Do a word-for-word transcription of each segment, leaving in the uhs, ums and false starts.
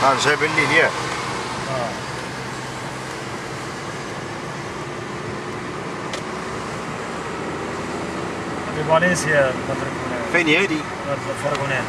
اه جاب الليل ياك. اه هذه فالنسيا. فين هادي؟ فرقونين.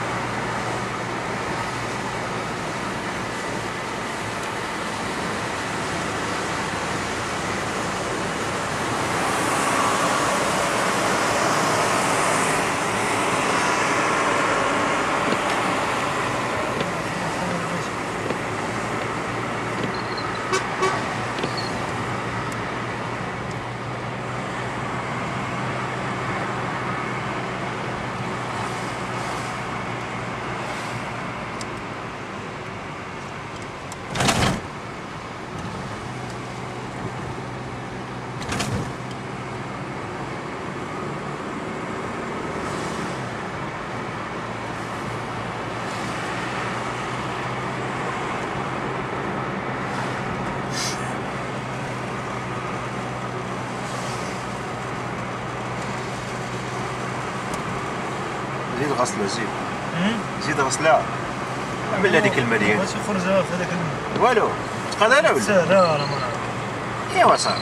زيد غسلة زيد. زيد غسلة. عمل هذيك المليان. واش يخرج في هذاك الماء؟ والو. تقادها لا ولا؟ لا لا انا ما نعرف. ايوا صافي.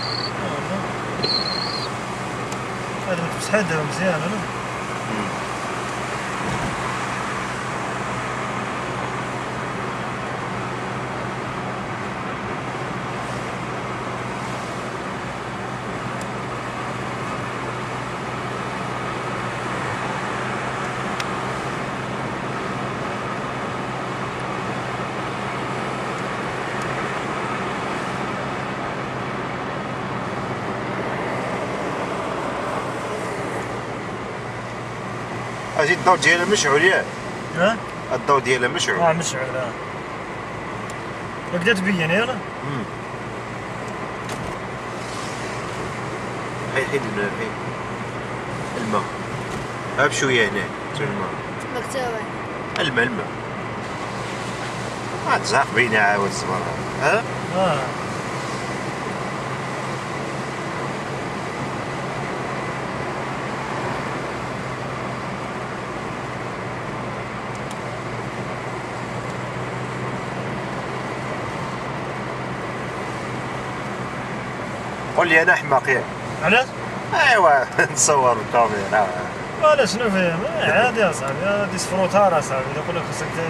هذا تمسح يدها مزيان ولا؟ زيد الضوء ديالها مشعول ياك. ها؟ الضوء ديالها مشعول. اه مشعول اه. بدات تبين يلا؟ امم حيد حيد حيد الماء. ها بشوية هنا شوف الماء. مكتوبة. الماء الماء. ما تزهق بينا عاود الزبر. ها؟ اه قول لي انا حماق ياك. علاش؟ ايوا نصور بالكاميرا. ولا شنو فيه؟ عادي يا صاحبي، هادي سفروتار اصاحبي، اذا قلنا خصك ت...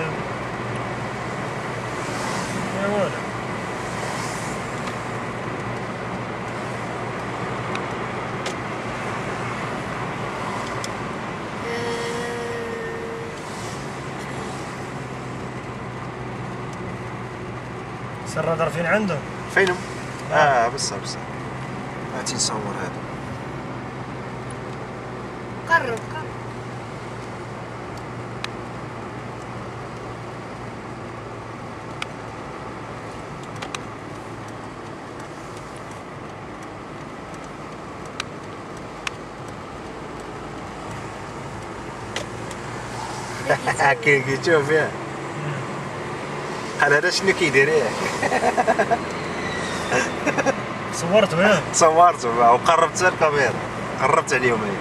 يا والو. الرادار فين عنده؟ فينهم؟ اه بصح بصح. هاتي نصور هذا. قرب قرب. كي كيشوف ياك. هذا شنو كيدير ياك؟ صورته ياك؟ صورته وقربت الكاميرا، قربت عليهم هي.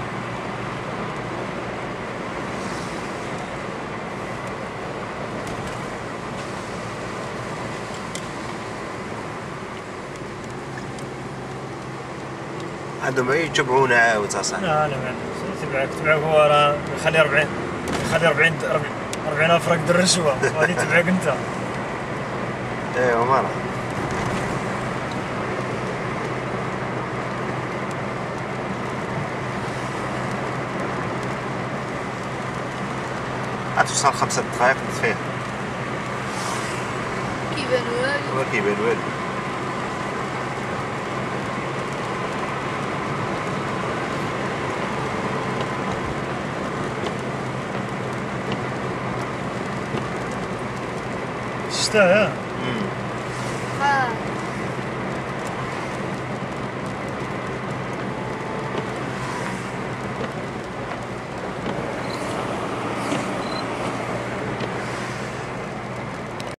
عندهم غير يتبعونا عاود اصاحبي. لا لا ما عندوش، يتبعك يتبعك هو راه يخلي أربعين يخلي أربعين أربعين ألف راك دير الرشوة، غادي يتبعك أنت. ايوا مرة. غتوصل خمسة دقائق فيه. كيبان والو. هو كيبان والو. شفتها ياك؟ امم اه